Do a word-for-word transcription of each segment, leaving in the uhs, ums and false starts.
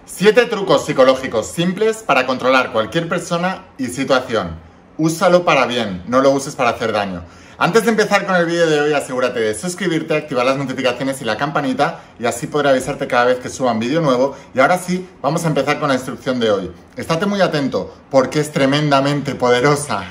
Siete trucos psicológicos simples para controlar cualquier persona y situación. Úsalo para bien, no lo uses para hacer daño. Antes de empezar con el vídeo de hoy, asegúrate de suscribirte, activar las notificaciones y la campanita y así podré avisarte cada vez que suba un vídeo nuevo. Y ahora sí, vamos a empezar con la instrucción de hoy. Estate muy atento porque es tremendamente poderosa.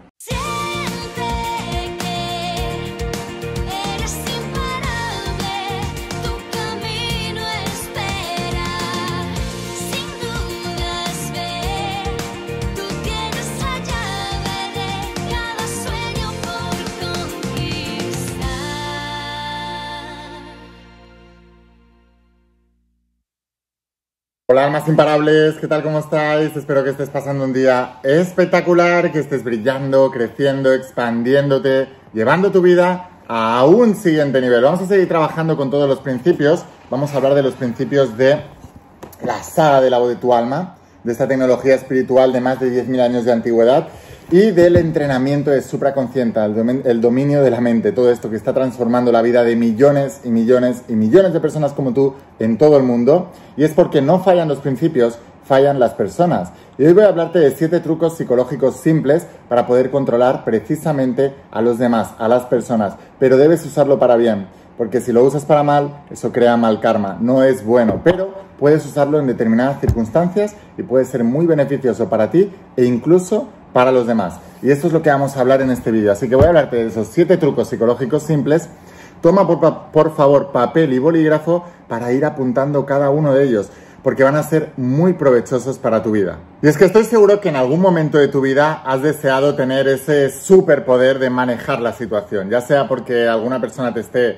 Hola almas imparables, ¿qué tal? ¿Cómo estáis? Espero que estés pasando un día espectacular, que estés brillando, creciendo, expandiéndote, llevando tu vida a un siguiente nivel. Vamos a seguir trabajando con todos los principios. Vamos a hablar de los principios de la saga de la voz de tu alma, de esta tecnología espiritual de más de diez mil años de antigüedad y del entrenamiento de supraconsciente, el, domin el dominio de la mente, todo esto que está transformando la vida de millones y millones y millones de personas como tú en todo el mundo. Y es porque no fallan los principios, fallan las personas. Y hoy voy a hablarte de siete trucos psicológicos simples para poder controlar precisamente a los demás, a las personas. Pero debes usarlo para bien, porque si lo usas para mal, eso crea mal karma, no es bueno. Pero puedes usarlo en determinadas circunstancias y puede ser muy beneficioso para ti e incluso para los demás. Y esto es lo que vamos a hablar en este vídeo. Así que voy a hablarte de esos siete trucos psicológicos simples. Toma por, por favor papel y bolígrafo para ir apuntando cada uno de ellos, porque van a ser muy provechosos para tu vida. Y es que estoy seguro que en algún momento de tu vida has deseado tener ese superpoder de manejar la situación, ya sea porque alguna persona te esté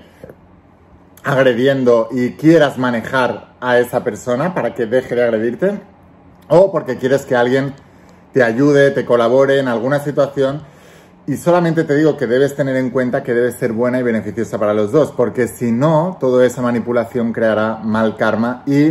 agrediendo y quieras manejar a esa persona para que deje de agredirte, o porque quieres que alguien te ayude, te colabore en alguna situación. Y solamente te digo que debes tener en cuenta que debe ser buena y beneficiosa para los dos, porque si no, toda esa manipulación creará mal karma y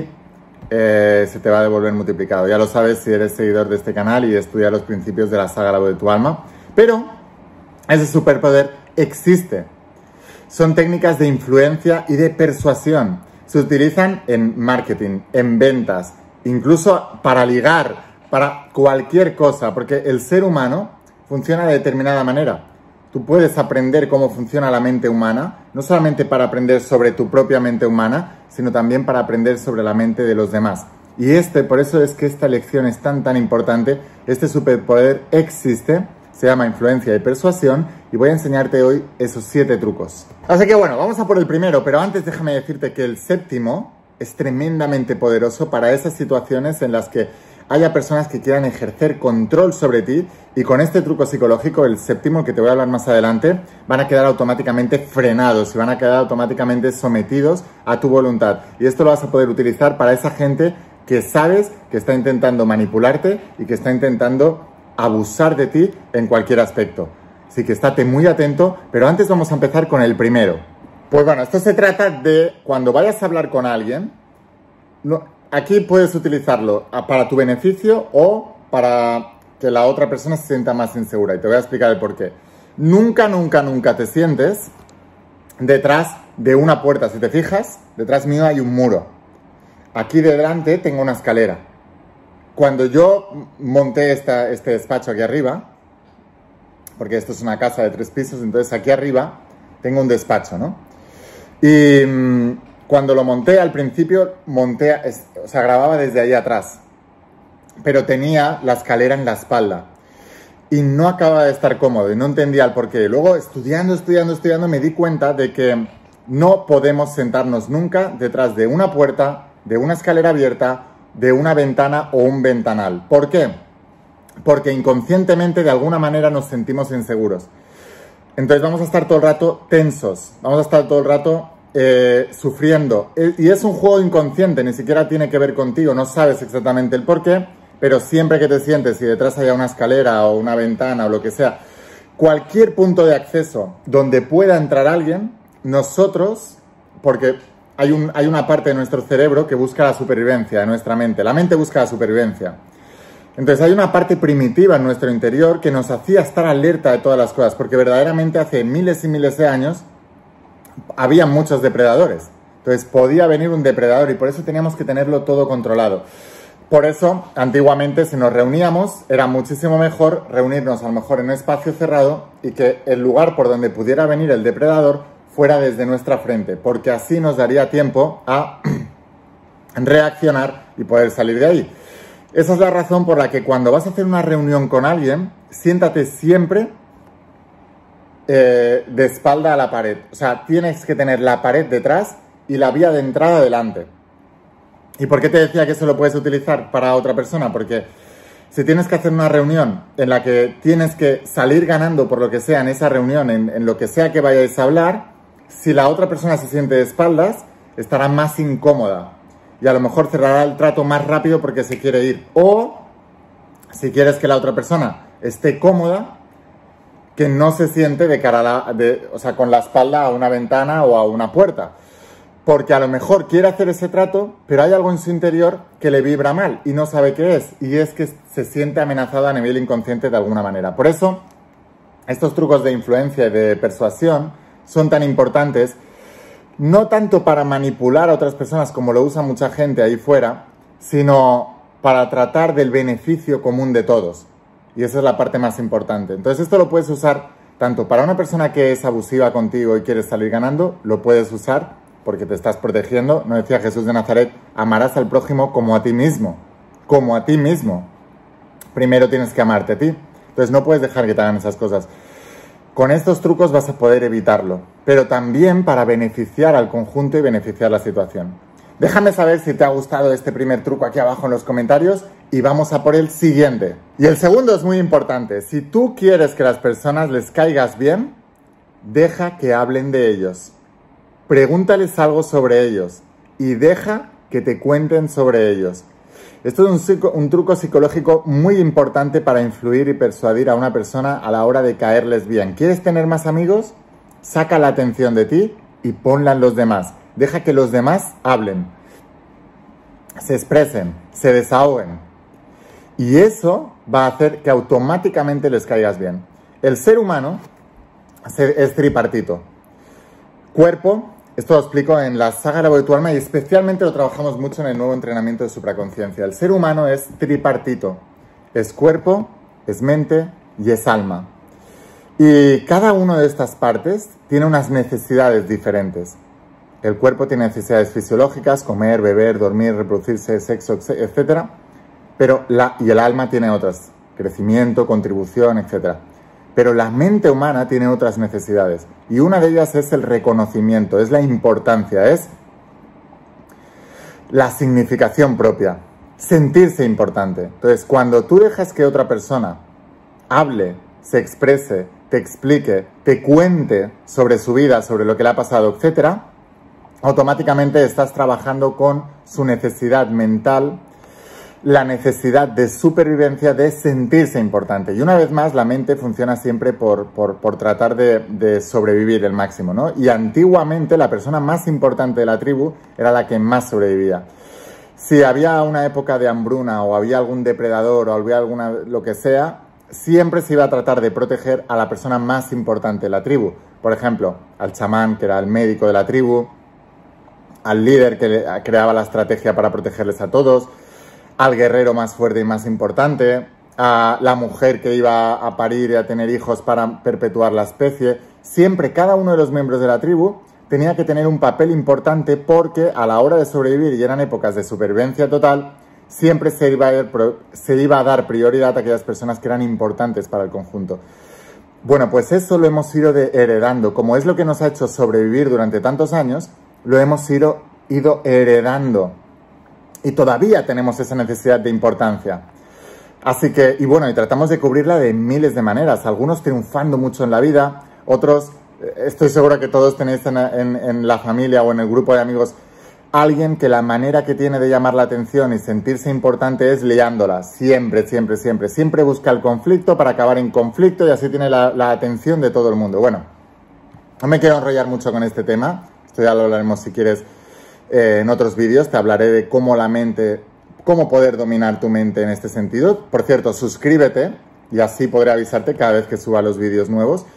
eh, se te va a devolver multiplicado. Ya lo sabes si eres seguidor de este canal y estudias los principios de la saga La voz de tu alma. Pero ese superpoder existe. Son técnicas de influencia y de persuasión. Se utilizan en marketing, en ventas, incluso para ligar, para cualquier cosa, porque el ser humano funciona de determinada manera. Tú puedes aprender cómo funciona la mente humana, no solamente para aprender sobre tu propia mente humana, sino también para aprender sobre la mente de los demás. Y este, por eso es que esta lección es tan tan importante. Este superpoder existe, se llama influencia y persuasión, y voy a enseñarte hoy esos siete trucos. Así que bueno, vamos a por el primero, pero antes déjame decirte que el séptimo es tremendamente poderoso para esas situaciones en las que haya personas que quieran ejercer control sobre ti, y con este truco psicológico, el séptimo, que te voy a hablar más adelante, van a quedar automáticamente frenados y van a quedar automáticamente sometidos a tu voluntad. Y esto lo vas a poder utilizar para esa gente que sabes que está intentando manipularte y que está intentando abusar de ti en cualquier aspecto. Así que estate muy atento, pero antes vamos a empezar con el primero. Pues bueno, esto se trata de cuando vayas a hablar con alguien, no, aquí puedes utilizarlo para tu beneficio o para que la otra persona se sienta más insegura. Y te voy a explicar el porqué. Nunca, nunca, nunca te sientes detrás de una puerta. Si te fijas, detrás mío hay un muro. Aquí delante tengo una escalera. Cuando yo monté esta, este despacho aquí arriba, porque esto es una casa de tres pisos, entonces aquí arriba tengo un despacho, ¿no? Y mmm, cuando lo monté al principio, monté, o sea, grababa desde ahí atrás, pero tenía la escalera en la espalda y no acababa de estar cómodo y no entendía el porqué. Luego, estudiando, estudiando, estudiando, me di cuenta de que no podemos sentarnos nunca detrás de una puerta, de una escalera abierta, de una ventana o un ventanal. ¿Por qué? Porque inconscientemente, de alguna manera, nos sentimos inseguros. Entonces vamos a estar todo el rato tensos, vamos a estar todo el rato Eh, sufriendo, y es un juego inconsciente, ni siquiera tiene que ver contigo, no sabes exactamente el por qué, pero siempre que te sientes y detrás haya una escalera o una ventana o lo que sea, cualquier punto de acceso donde pueda entrar alguien, nosotros, porque hay, un, hay una parte de nuestro cerebro que busca la supervivencia, de nuestra mente, la mente busca la supervivencia. Entonces hay una parte primitiva en nuestro interior que nos hacía estar alerta de todas las cosas, porque verdaderamente hace miles y miles de años había muchos depredadores. Entonces podía venir un depredador y por eso teníamos que tenerlo todo controlado. Por eso, antiguamente, si nos reuníamos, era muchísimo mejor reunirnos a lo mejor en un espacio cerrado y que el lugar por donde pudiera venir el depredador fuera desde nuestra frente, porque así nos daría tiempo a reaccionar y poder salir de ahí. Esa es la razón por la que cuando vas a hacer una reunión con alguien, siéntate siempre eh, de espalda a la pared. O sea, tienes que tener la pared detrás y la vía de entrada delante. ¿Y por qué te decía que eso lo puedes utilizar para otra persona? Porque si tienes que hacer una reunión en la que tienes que salir ganando por lo que sea en esa reunión, en, en lo que sea que vayáis a hablar, si la otra persona se siente de espaldas, estará más incómoda. Y a lo mejor cerrará el trato más rápido porque se quiere ir. O, si quieres que la otra persona esté cómoda, que no se siente de cara a la, de, o sea, con la espalda a una ventana o a una puerta. Porque a lo mejor quiere hacer ese trato, pero hay algo en su interior que le vibra mal y no sabe qué es. Y es que se siente amenazado a nivel inconsciente de alguna manera. Por eso, estos trucos de influencia y de persuasión son tan importantes. No tanto para manipular a otras personas como lo usa mucha gente ahí fuera, sino para tratar del beneficio común de todos. Y esa es la parte más importante. Entonces esto lo puedes usar tanto para una persona que es abusiva contigo y quieres salir ganando, lo puedes usar porque te estás protegiendo. No decía Jesús de Nazaret, amarás al prójimo como a ti mismo. Como a ti mismo. Primero tienes que amarte a ti. Entonces no puedes dejar que te hagan esas cosas. Con estos trucos vas a poder evitarlo, pero también para beneficiar al conjunto y beneficiar la situación. Déjame saber si te ha gustado este primer truco aquí abajo en los comentarios y vamos a por el siguiente. Y el segundo es muy importante. Si tú quieres que las personas les caigas bien, deja que hablen de ellos. Pregúntales algo sobre ellos y deja que te cuenten sobre ellos. Esto es un, un truco psicológico muy importante para influir y persuadir a una persona a la hora de caerles bien. ¿Quieres tener más amigos? Saca la atención de ti y ponla en los demás. Deja que los demás hablen, se expresen, se desahoguen. Y eso va a hacer que automáticamente les caigas bien. El ser humano es tripartito. Cuerpo. Esto lo explico en la saga La voz de tu alma y especialmente lo trabajamos mucho en el nuevo entrenamiento de supraconciencia. El ser humano es tripartito. Es cuerpo, es mente y es alma. Y cada una de estas partes tiene unas necesidades diferentes. El cuerpo tiene necesidades fisiológicas, comer, beber, dormir, reproducirse, sexo, etcétera. Pero la, y el alma tiene otras, crecimiento, contribución, etcétera. Pero la mente humana tiene otras necesidades y una de ellas es el reconocimiento, es la importancia, es la significación propia, sentirse importante. Entonces, cuando tú dejas que otra persona hable, se exprese, te explique, te cuente sobre su vida, sobre lo que le ha pasado, etcétera, automáticamente estás trabajando con su necesidad mental, la necesidad de supervivencia, de sentirse importante. Y una vez más, la mente funciona siempre por, por, por tratar de, de sobrevivir el máximo, ¿no? Y antiguamente la persona más importante de la tribu era la que más sobrevivía. Si había una época de hambruna o había algún depredador o había alguna lo que sea, siempre se iba a tratar de proteger a la persona más importante de la tribu. Por ejemplo, al chamán, que era el médico de la tribu, al líder que creaba la estrategia para protegerles a todos, al guerrero más fuerte y más importante, a la mujer que iba a parir y a tener hijos para perpetuar la especie. Siempre cada uno de los miembros de la tribu tenía que tener un papel importante porque a la hora de sobrevivir, y eran épocas de supervivencia total, siempre se iba a, se iba a dar prioridad a aquellas personas que eran importantes para el conjunto. Bueno, pues eso lo hemos ido de heredando. Como es lo que nos ha hecho sobrevivir durante tantos años, lo hemos ido, ido heredando. Y todavía tenemos esa necesidad de importancia. Así que, y bueno, y tratamos de cubrirla de miles de maneras. Algunos triunfando mucho en la vida, otros, estoy seguro que todos tenéis en, en, en la familia o en el grupo de amigos alguien que la manera que tiene de llamar la atención y sentirse importante es liándola. Siempre, siempre, siempre. Siempre busca el conflicto para acabar en conflicto y así tiene la, la atención de todo el mundo. Bueno, no me quiero enrollar mucho con este tema. Esto ya lo hablaremos si quieres. Eh, en otros vídeos te hablaré de cómo la mente, cómo poder dominar tu mente en este sentido. Por cierto, suscríbete y así podré avisarte cada vez que suba los vídeos nuevos.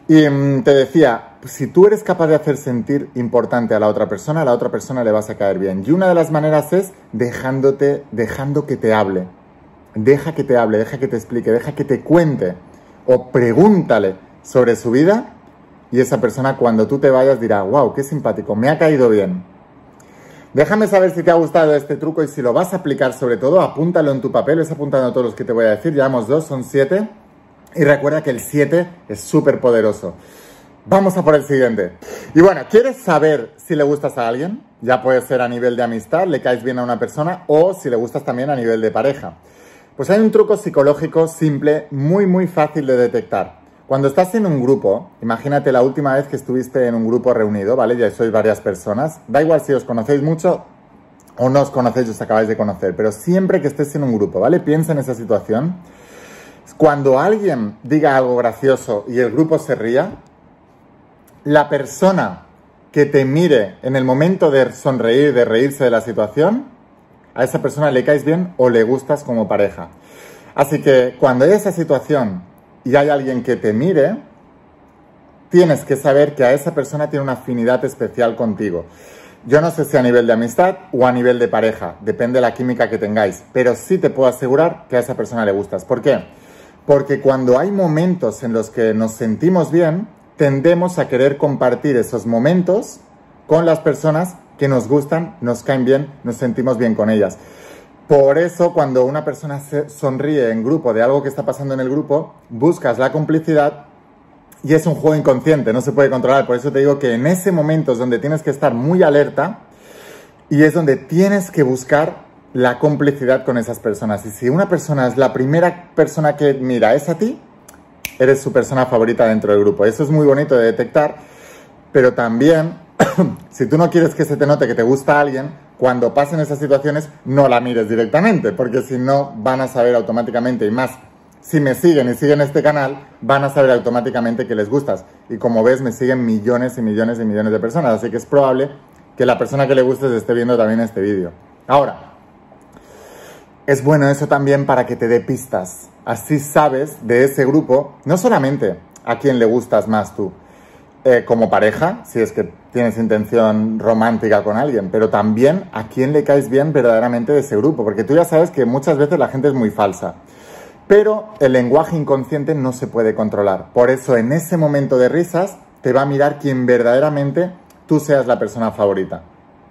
Y mmm, te decía, si tú eres capaz de hacer sentir importante a la otra persona, a la otra persona le vas a caer bien. Y una de las maneras es dejándote, dejando que te hable. Deja que te hable, deja que te explique, deja que te cuente o pregúntale sobre su vida y esa persona cuando tú te vayas dirá, wow, qué simpático, me ha caído bien. Déjame saber si te ha gustado este truco y si lo vas a aplicar sobre todo, apúntalo en tu papel, ves apuntando todos los que te voy a decir, llevamos dos, son siete y recuerda que el siete es súper poderoso. Vamos a por el siguiente. Y bueno, ¿quieres saber si le gustas a alguien? Ya puede ser a nivel de amistad, le caes bien a una persona o si le gustas también a nivel de pareja. Pues hay un truco psicológico simple, muy muy fácil de detectar. Cuando estás en un grupo, imagínate la última vez que estuviste en un grupo reunido, ¿vale? Ya sois varias personas, da igual si os conocéis mucho o no os conocéis, os acabáis de conocer, pero siempre que estés en un grupo, ¿vale? Piensa en esa situación. Cuando alguien diga algo gracioso y el grupo se ría, la persona que te mire en el momento de sonreír, de reírse de la situación, a esa persona le caes bien o le gustas como pareja. Así que cuando hay esa situación y hay alguien que te mire, tienes que saber que a esa persona tiene una afinidad especial contigo. Yo no sé si a nivel de amistad o a nivel de pareja, depende de la química que tengáis, pero sí te puedo asegurar que a esa persona le gustas. ¿Por qué? Porque cuando hay momentos en los que nos sentimos bien, tendemos a querer compartir esos momentos con las personas que nos gustan, nos caen bien, nos sentimos bien con ellas. Por eso, cuando una persona se sonríe en grupo de algo que está pasando en el grupo, buscas la complicidad y es un juego inconsciente, no se puede controlar. Por eso te digo que en ese momento es donde tienes que estar muy alerta y es donde tienes que buscar la complicidad con esas personas. Y si una persona es la primera persona que mira, es a ti, eres su persona favorita dentro del grupo. Eso es muy bonito de detectar, pero también si tú no quieres que se te note que te gusta a alguien, cuando pasen esas situaciones no la mires directamente, porque si no van a saber automáticamente, y más si me siguen y siguen este canal, van a saber automáticamente que les gustas. Y como ves, me siguen millones y millones y millones de personas, así que es probable que la persona que le gustes esté viendo también este vídeo. Ahora, es bueno eso también para que te dé pistas. Así sabes de ese grupo, no solamente a quién le gustas más tú, Eh, como pareja, si es que tienes intención romántica con alguien, pero también a quién le caes bien verdaderamente de ese grupo, porque tú ya sabes que muchas veces la gente es muy falsa, pero el lenguaje inconsciente no se puede controlar. Por eso en ese momento de risas te va a mirar quien verdaderamente tú seas la persona favorita.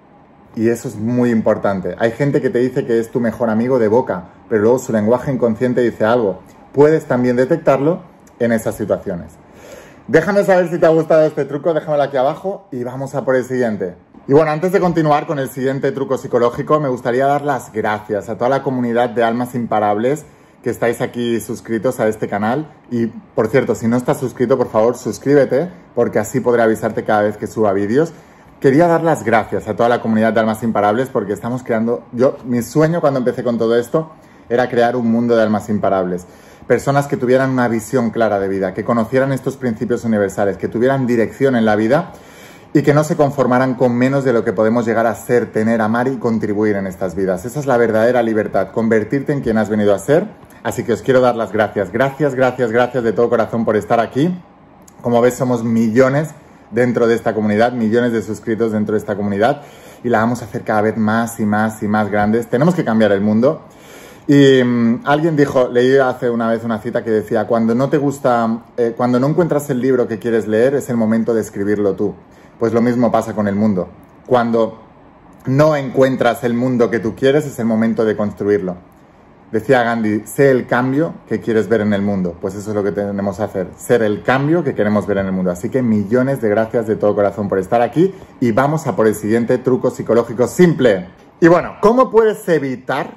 Y eso es muy importante. Hay gente que te dice que es tu mejor amigo de boca, pero luego su lenguaje inconsciente dice algo. Puedes también detectarlo en esas situaciones. Déjame saber si te ha gustado este truco, déjamelo aquí abajo y vamos a por el siguiente. Y bueno, antes de continuar con el siguiente truco psicológico, me gustaría dar las gracias a toda la comunidad de Almas Imparables que estáis aquí suscritos a este canal. Y, por cierto, si no estás suscrito, por favor, suscríbete, porque así podré avisarte cada vez que suba vídeos. Quería dar las gracias a toda la comunidad de Almas Imparables porque estamos creando... Yo, mi sueño cuando empecé con todo esto era crear un mundo de almas imparables. Personas que tuvieran una visión clara de vida, que conocieran estos principios universales, que tuvieran dirección en la vida y que no se conformaran con menos de lo que podemos llegar a ser, tener, amar y contribuir en estas vidas. Esa es la verdadera libertad, convertirte en quien has venido a ser. Así que os quiero dar las gracias. Gracias, gracias, gracias de todo corazón por estar aquí. Como ves, somos millones dentro de esta comunidad, millones de suscritos dentro de esta comunidad y la vamos a hacer cada vez más y más y más grandes. Tenemos que cambiar el mundo. Y um, alguien dijo, leí hace una vez una cita que decía, cuando no te gusta, eh, cuando no encuentras el libro que quieres leer, es el momento de escribirlo tú. Pues lo mismo pasa con el mundo. Cuando no encuentras el mundo que tú quieres, es el momento de construirlo. Decía Gandhi, sé el cambio que quieres ver en el mundo. Pues eso es lo que tenemos que hacer, ser el cambio que queremos ver en el mundo. Así que millones de gracias de todo corazón por estar aquí y vamos a por el siguiente truco psicológico simple. Y bueno, ¿cómo puedes evitar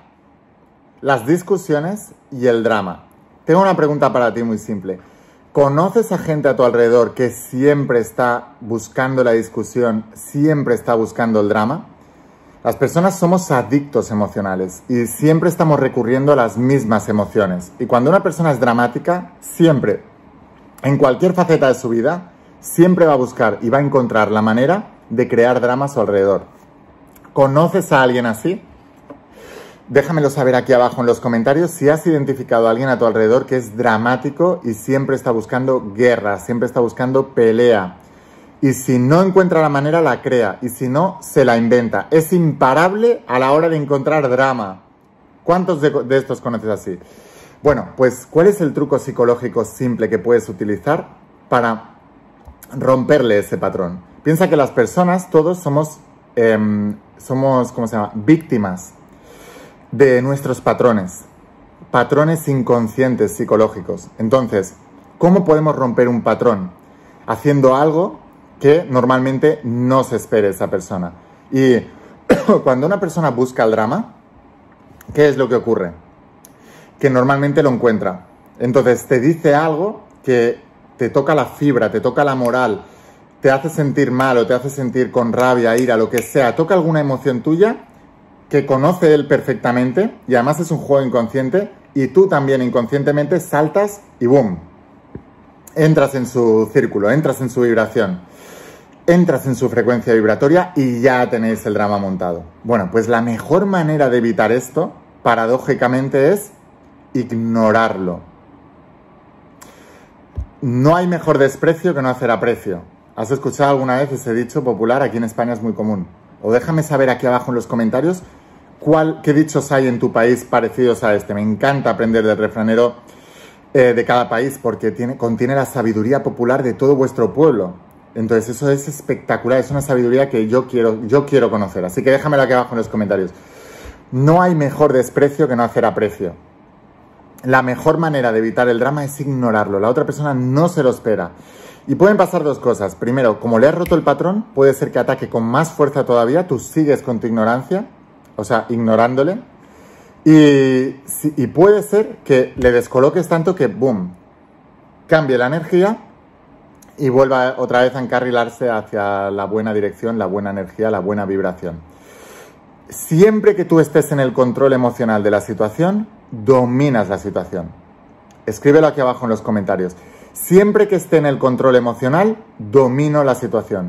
las discusiones y el drama? Tengo una pregunta para ti muy simple. ¿Conoces a gente a tu alrededor que siempre está buscando la discusión, siempre está buscando el drama? Las personas somos adictos emocionales y siempre estamos recurriendo a las mismas emociones. Y cuando una persona es dramática, siempre, en cualquier faceta de su vida, siempre va a buscar y va a encontrar la manera de crear drama a su alrededor. ¿Conoces a alguien así? Déjamelo saber aquí abajo en los comentarios si has identificado a alguien a tu alrededor que es dramático y siempre está buscando guerra, siempre está buscando pelea. Y si no encuentra la manera, la crea. Y si no, se la inventa. Es imparable a la hora de encontrar drama. ¿Cuántos de, de estos conoces así? Bueno, pues, ¿cuál es el truco psicológico simple que puedes utilizar para romperle ese patrón? Piensa que las personas, todos somos, eh, somos, ¿cómo se llama? Víctimas de nuestros patrones. Patrones inconscientes psicológicos. Entonces, ¿cómo podemos romper un patrón? Haciendo algo que normalmente no se espere esa persona. Y cuando una persona busca el drama, ¿qué es lo que ocurre? Que normalmente lo encuentra. Entonces te dice algo que te toca la fibra, te toca la moral, te hace sentir mal o te hace sentir con rabia, ira, lo que sea. Toca alguna emoción tuya que conoce él perfectamente y además es un juego inconsciente y tú también inconscientemente saltas y ¡boom! Entras en su círculo, entras en su vibración, entras en su frecuencia vibratoria y ya tenéis el drama montado. Bueno, pues la mejor manera de evitar esto, paradójicamente, es ignorarlo. No hay mejor desprecio que no hacer aprecio. ¿Has escuchado alguna vez ese dicho popular? Aquí en España es muy común. O déjame saber aquí abajo en los comentarios cuál, qué dichos hay en tu país parecidos a este. Me encanta aprender del refranero eh, de cada país porque tiene, contiene la sabiduría popular de todo vuestro pueblo. Entonces eso es espectacular, es una sabiduría que yo quiero, yo quiero conocer. Así que déjamelo aquí abajo en los comentarios. No hay mejor desprecio que no hacer aprecio. La mejor manera de evitar el drama es ignorarlo. La otra persona no se lo espera. Y pueden pasar dos cosas. Primero, como le has roto el patrón, puede ser que ataque con más fuerza todavía. Tú sigues con tu ignorancia, o sea, ignorándole. Y, y puede ser que le descoloques tanto que, boom, cambie la energía y vuelva otra vez a encarrilarse hacia la buena dirección, la buena energía, la buena vibración. Siempre que tú estés en el control emocional de la situación, dominas la situación. Escríbelo aquí abajo en los comentarios. Siempre que esté en el control emocional, domino la situación.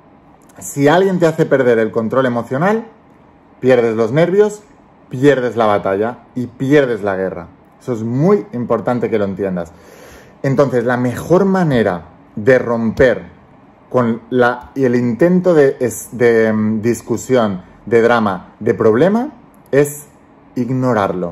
Si alguien te hace perder el control emocional, pierdes los nervios, pierdes la batalla y pierdes la guerra. Eso es muy importante que lo entiendas. Entonces, la mejor manera de romper con la, y el intento de, de um, discusión, de drama, de problema, es ignorarlo.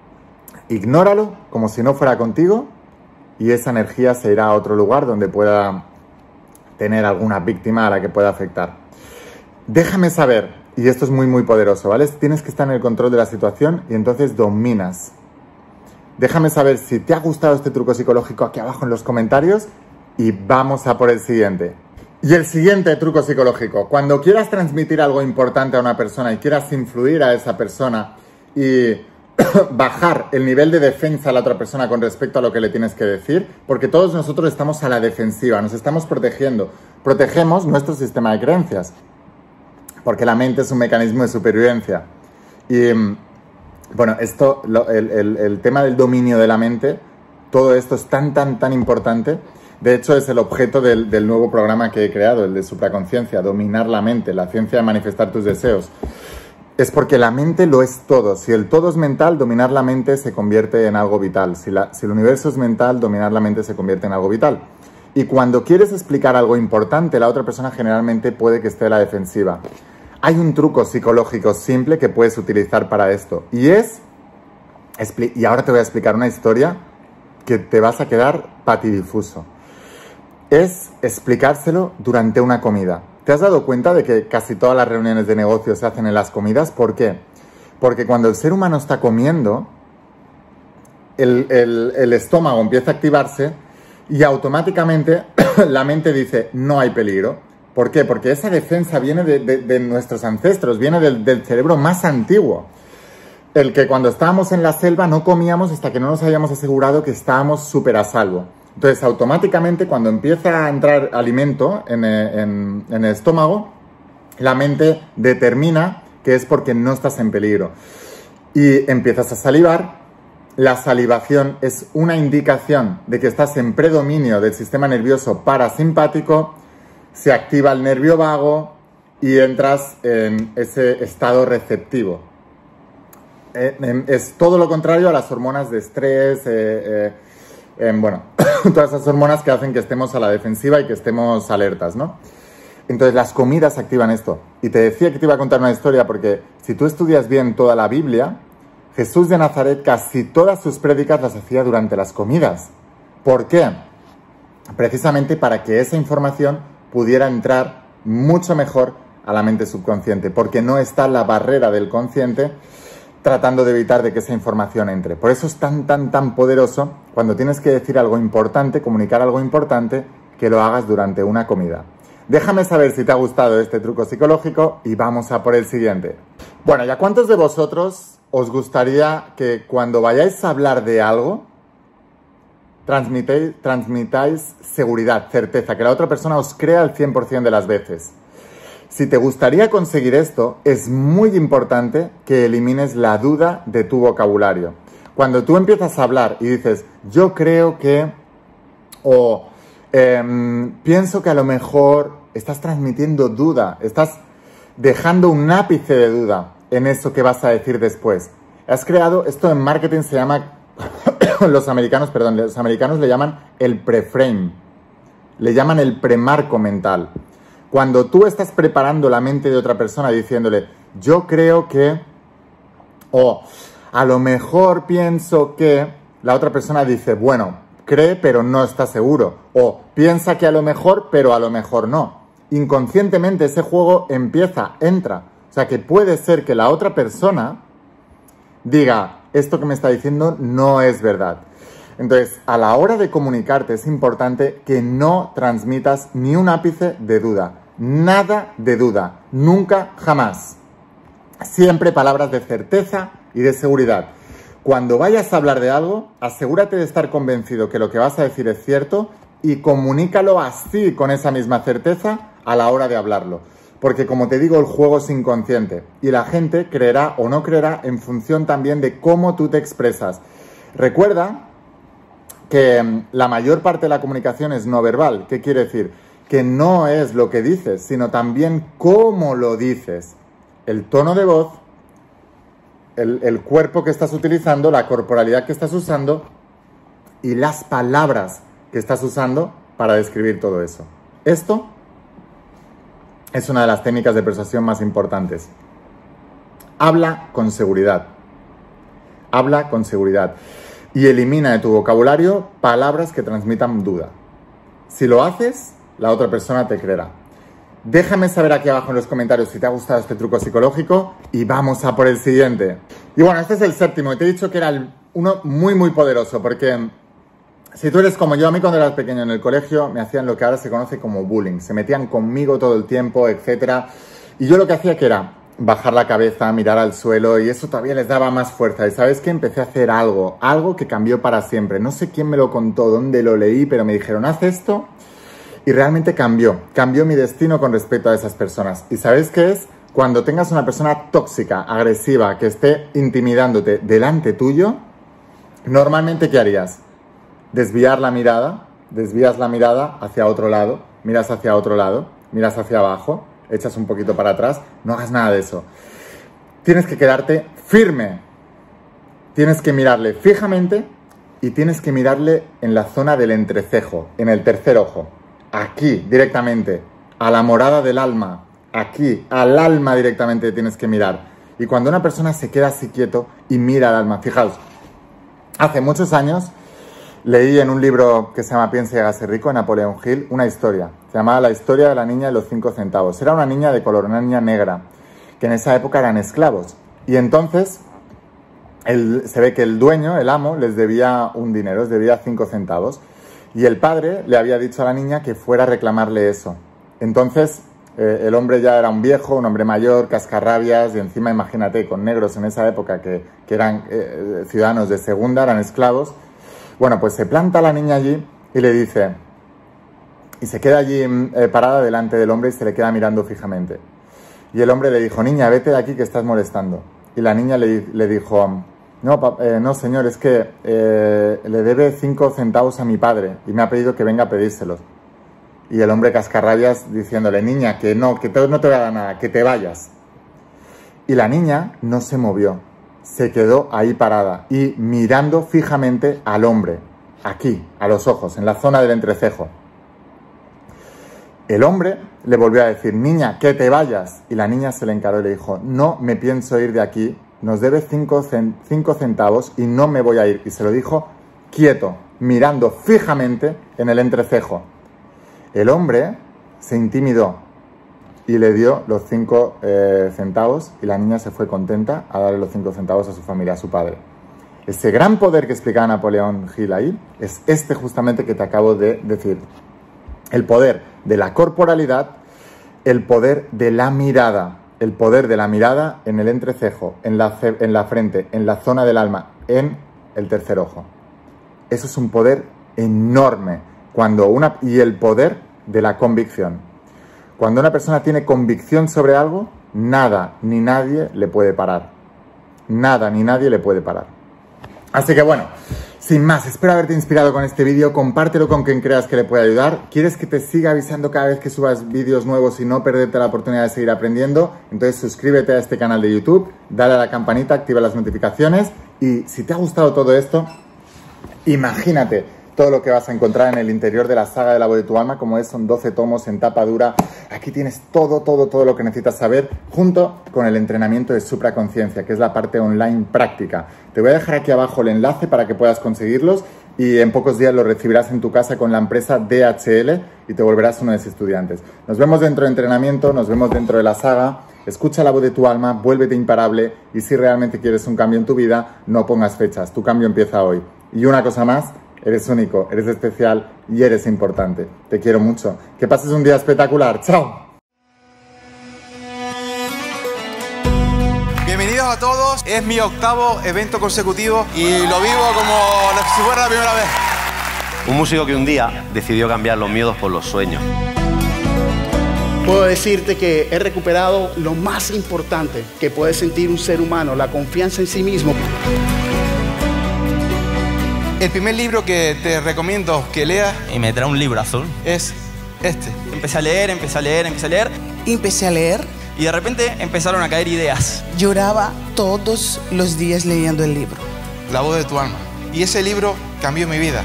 Ignóralo como si no fuera contigo y esa energía se irá a otro lugar donde pueda tener alguna víctima a la que pueda afectar. Déjame saber, y esto es muy muy poderoso, ¿vale? Tienes que estar en el control de la situación y entonces dominas. Déjame saber si te ha gustado este truco psicológico aquí abajo en los comentarios y vamos a por el siguiente. Y el siguiente truco psicológico, cuando quieras transmitir algo importante a una persona y quieras influir a esa persona y bajar el nivel de defensa a la otra persona con respecto a lo que le tienes que decir, porque todos nosotros estamos a la defensiva, nos estamos protegiendo, protegemos nuestro sistema de creencias, porque la mente es un mecanismo de supervivencia. Y bueno, esto, lo, el, el, el tema del dominio de la mente, todo esto es tan, tan, tan importante. De hecho, es el objeto del, del nuevo programa que he creado, el de supraconciencia, dominar la mente, la ciencia de manifestar tus deseos. Es porque la mente lo es todo. Si el todo es mental, dominar la mente se convierte en algo vital. Si, la, si el universo es mental, dominar la mente se convierte en algo vital. Y cuando quieres explicar algo importante, la otra persona generalmente puede que esté a la defensiva. Hay un truco psicológico simple que puedes utilizar para esto. Y es... Y ahora te voy a explicar una historia que te vas a quedar patidifuso. Es explicárselo durante una comida. ¿Te has dado cuenta de que casi todas las reuniones de negocios se hacen en las comidas? ¿Por qué? Porque cuando el ser humano está comiendo, el, el, el estómago empieza a activarse y automáticamente la mente dice, no hay peligro. ¿Por qué? Porque esa defensa viene de, de, de nuestros ancestros, viene del, del cerebro más antiguo. El que cuando estábamos en la selva no comíamos hasta que no nos habíamos asegurado que estábamos súper a salvo. Entonces, automáticamente, cuando empieza a entrar alimento en, en, en el estómago, la mente determina que es porque no estás en peligro. Y empiezas a salivar. La salivación es una indicación de que estás en predominio del sistema nervioso parasimpático, se activa el nervio vago y entras en ese estado receptivo. eh, es todo lo contrario a las hormonas de estrés, eh, eh, eh, bueno, todas esas hormonas que hacen que estemos a la defensiva y que estemos alertas, ¿no? Entonces las comidas activan esto. Y te decía que te iba a contar una historia porque si tú estudias bien toda la Biblia, Jesús de Nazaret casi todas sus prédicas las hacía durante las comidas. ¿Por qué? Precisamente para que esa información pudiera entrar mucho mejor a la mente subconsciente, porque no está la barrera del consciente tratando de evitar de que esa información entre. Por eso es tan, tan, tan poderoso cuando tienes que decir algo importante, comunicar algo importante, que lo hagas durante una comida. Déjame saber si te ha gustado este truco psicológico y vamos a por el siguiente. Bueno, ¿y a cuántos de vosotros os gustaría que cuando vayáis a hablar de algo, transmitáis, transmitáis seguridad, certeza, que la otra persona os crea al cien por cien de las veces? Si te gustaría conseguir esto, es muy importante que elimines la duda de tu vocabulario. Cuando tú empiezas a hablar y dices, yo creo que, o eh, pienso que a lo mejor, estás transmitiendo duda, estás dejando un ápice de duda en eso que vas a decir después. Has creado, esto en marketing se llama, los americanos, perdón, los americanos le llaman el preframe, le llaman el premarco mental. Cuando tú estás preparando la mente de otra persona diciéndole, yo creo que, o a lo mejor pienso que, la otra persona dice, bueno, cree pero no está seguro, o piensa que a lo mejor pero a lo mejor no. Inconscientemente ese juego empieza, entra. O sea que puede ser que la otra persona diga, esto que me está diciendo no es verdad. Entonces, a la hora de comunicarte es importante que no transmitas ni un ápice de duda. Nada de duda. Nunca, jamás. Siempre palabras de certeza y de seguridad. Cuando vayas a hablar de algo, asegúrate de estar convencido que lo que vas a decir es cierto y comunícalo así, con esa misma certeza, a la hora de hablarlo. Porque, como te digo, el juego es inconsciente y la gente creerá o no creerá en función también de cómo tú te expresas. Recuerda que la mayor parte de la comunicación es no verbal. ¿Qué quiere decir? Que no es lo que dices, sino también cómo lo dices. El tono de voz, el, el cuerpo que estás utilizando, la corporalidad que estás usando y las palabras que estás usando para describir todo eso. Esto es una de las técnicas de persuasión más importantes. Habla con seguridad. Habla con seguridad. Y elimina de tu vocabulario palabras que transmitan duda. Si lo haces, la otra persona te creerá. Déjame saber aquí abajo en los comentarios si te ha gustado este truco psicológico y vamos a por el siguiente. Y bueno, este es el séptimo y te he dicho que era el, uno muy muy poderoso porque si tú eres como yo, a mí cuando era pequeño en el colegio me hacían lo que ahora se conoce como bullying. Se metían conmigo todo el tiempo, etcétera. Y yo lo que hacía que era bajar la cabeza, mirar al suelo y eso todavía les daba más fuerza. Y ¿sabes qué? Empecé a hacer algo, algo que cambió para siempre. No sé quién me lo contó, dónde lo leí, pero me dijeron, haz esto y realmente cambió. Cambió mi destino con respecto a esas personas. ¿Y sabes qué es? Cuando tengas una persona tóxica, agresiva, que esté intimidándote delante tuyo, normalmente ¿qué harías? Desviar la mirada, desvías la mirada hacia otro lado, miras hacia otro lado, miras hacia abajo, echas un poquito para atrás, no hagas nada de eso. Tienes que quedarte firme, tienes que mirarle fijamente y tienes que mirarle en la zona del entrecejo, en el tercer ojo, aquí directamente, a la morada del alma, aquí, al alma directamente tienes que mirar. Y cuando una persona se queda así quieto y mira al alma, fijaos, hace muchos años leí en un libro que se llama Piensa y hágase rico, de Napoleón Hill, una historia. Se llamaba La historia de la niña de los cinco centavos. Era una niña de color, una niña negra, que en esa época eran esclavos. Y entonces el, se ve que el dueño, el amo, les debía un dinero, les debía cinco centavos. Y el padre le había dicho a la niña que fuera a reclamarle eso. Entonces eh, el hombre ya era un viejo, un hombre mayor, cascarrabias, y encima imagínate, con negros en esa época que, que eran eh, ciudadanos de segunda, eran esclavos. Bueno, pues se planta la niña allí y le dice, y se queda allí eh, parada delante del hombre y se le queda mirando fijamente. Y el hombre le dijo, niña, vete de aquí que estás molestando. Y la niña le, le dijo, no, eh, no señor, es que eh, le debe cinco centavos a mi padre y me ha pedido que venga a pedírselos. Y el hombre cascarrabias diciéndole, niña, que no, que te, no te voy a dar nada, que te vayas. Y la niña no se movió. se quedó ahí parada y mirando fijamente al hombre, aquí, a los ojos, en la zona del entrecejo. El hombre le volvió a decir, niña, que te vayas. Y la niña se le encaró y le dijo, no me pienso ir de aquí, nos debe cinco, cinco centavos y no me voy a ir. Y se lo dijo quieto, mirando fijamente en el entrecejo. El hombre se intimidó y le dio los cinco eh, centavos y la niña se fue contenta a darle los cinco centavos a su familia, a su padre. Ese gran poder que explicaba Napoleón Hill ahí es este justamente que te acabo de decir. El poder de la corporalidad, el poder de la mirada, el poder de la mirada en el entrecejo, en la, en la frente, en la zona del alma, en el tercer ojo. Eso es un poder enorme. Cuando una, y el poder de la convicción. Cuando una persona tiene convicción sobre algo, nada ni nadie le puede parar. Nada ni nadie le puede parar. Así que bueno, sin más, espero haberte inspirado con este vídeo. Compártelo con quien creas que le pueda ayudar. ¿Quieres que te siga avisando cada vez que subas vídeos nuevos y no perderte la oportunidad de seguir aprendiendo? Entonces suscríbete a este canal de YouTube, dale a la campanita, activa las notificaciones y si te ha gustado todo esto, imagínate todo lo que vas a encontrar en el interior de la saga de La Voz de tu Alma, como es, son doce tomos en tapa dura. Aquí tienes todo, todo, todo lo que necesitas saber, junto con el entrenamiento de supraconciencia, que es la parte online práctica. Te voy a dejar aquí abajo el enlace para que puedas conseguirlos y en pocos días los recibirás en tu casa con la empresa D H L y te volverás uno de sus estudiantes. Nos vemos dentro del entrenamiento, nos vemos dentro de la saga. Escucha la voz de tu alma, vuélvete imparable y si realmente quieres un cambio en tu vida, no pongas fechas, tu cambio empieza hoy. Y una cosa más, eres único, eres especial y eres importante. Te quiero mucho. Que pases un día espectacular. ¡Chao! Bienvenidos a todos. Es mi octavo evento consecutivo y lo vivo como si fuera la primera vez. Un músico que un día decidió cambiar los miedos por los sueños. Puedo decirte que he recuperado lo más importante que puede sentir un ser humano, la confianza en sí mismo. El primer libro que te recomiendo que leas y me trae un libro azul es este. Empecé a leer, empecé a leer, empecé a leer. Empecé a leer. Y de repente empezaron a caer ideas. Lloraba todos los días leyendo el libro. La voz de tu alma. Y ese libro cambió mi vida.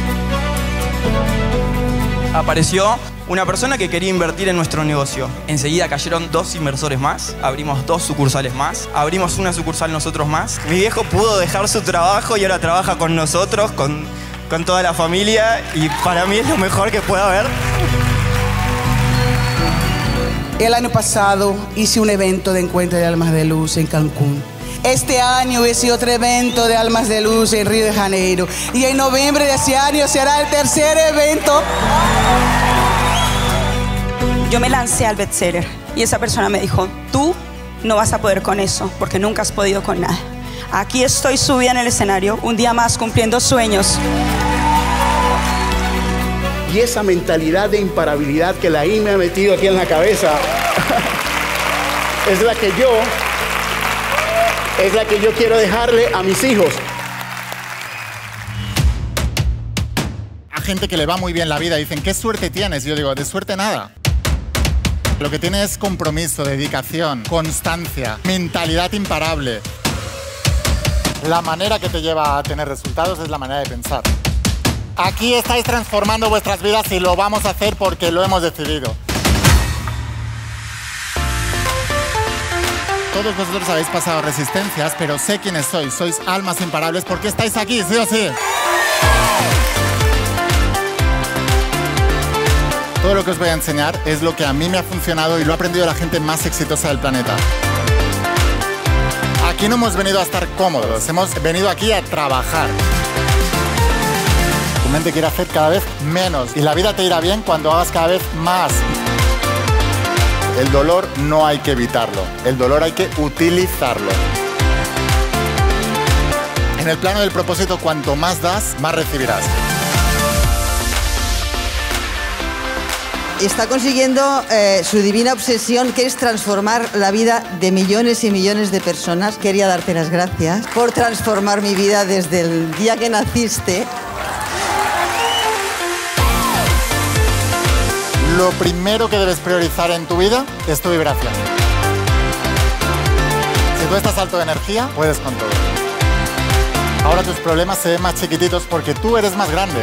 Apareció una persona que quería invertir en nuestro negocio. Enseguida cayeron dos inversores más, abrimos dos sucursales más, abrimos una sucursal nosotros más. Mi viejo pudo dejar su trabajo y ahora trabaja con nosotros, con, con toda la familia y para mí es lo mejor que pueda haber. El año pasado hice un evento de encuentro de almas de luz en Cancún. Este año hice otro evento de almas de luz en Río de Janeiro. Y en noviembre de ese año será el tercer evento. Yo me lancé al bestseller y esa persona me dijo, tú no vas a poder con eso porque nunca has podido con nada. Aquí estoy subida en el escenario, un día más cumpliendo sueños. Y esa mentalidad de imparabilidad que la I me ha metido aquí en la cabeza es la que yo, es la que yo quiero dejarle a mis hijos. A gente que le va muy bien la vida dicen, ¿qué suerte tienes? Y yo digo, de suerte nada. Lo que tiene es compromiso, dedicación, constancia, mentalidad imparable. La manera que te lleva a tener resultados es la manera de pensar. Aquí estáis transformando vuestras vidas y lo vamos a hacer porque lo hemos decidido. Todos vosotros habéis pasado resistencias, pero sé quiénes sois. Sois almas imparables porque estáis aquí, sí o sí. Todo lo que os voy a enseñar es lo que a mí me ha funcionado y lo ha aprendido la gente más exitosa del planeta. Aquí no hemos venido a estar cómodos, hemos venido aquí a trabajar. Tu mente quiere hacer cada vez menos y la vida te irá bien cuando hagas cada vez más. El dolor no hay que evitarlo, el dolor hay que utilizarlo. En el plano del propósito, cuanto más das, más recibirás. Está consiguiendo eh, su divina obsesión, que es transformar la vida de millones y millones de personas. Quería darte las gracias por transformar mi vida desde el día que naciste. Lo primero que debes priorizar en tu vida es tu vibración. Si tú estás alto de energía, puedes con todo. Ahora tus problemas se ven más chiquititos porque tú eres más grande.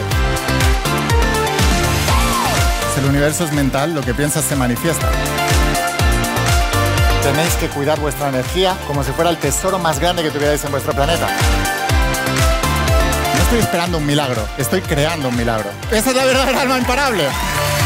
Si el universo es mental, lo que piensas se manifiesta. Tenéis que cuidar vuestra energía como si fuera el tesoro más grande que tuvierais en vuestro planeta. No estoy esperando un milagro, estoy creando un milagro. Esa es la verdadera alma imparable.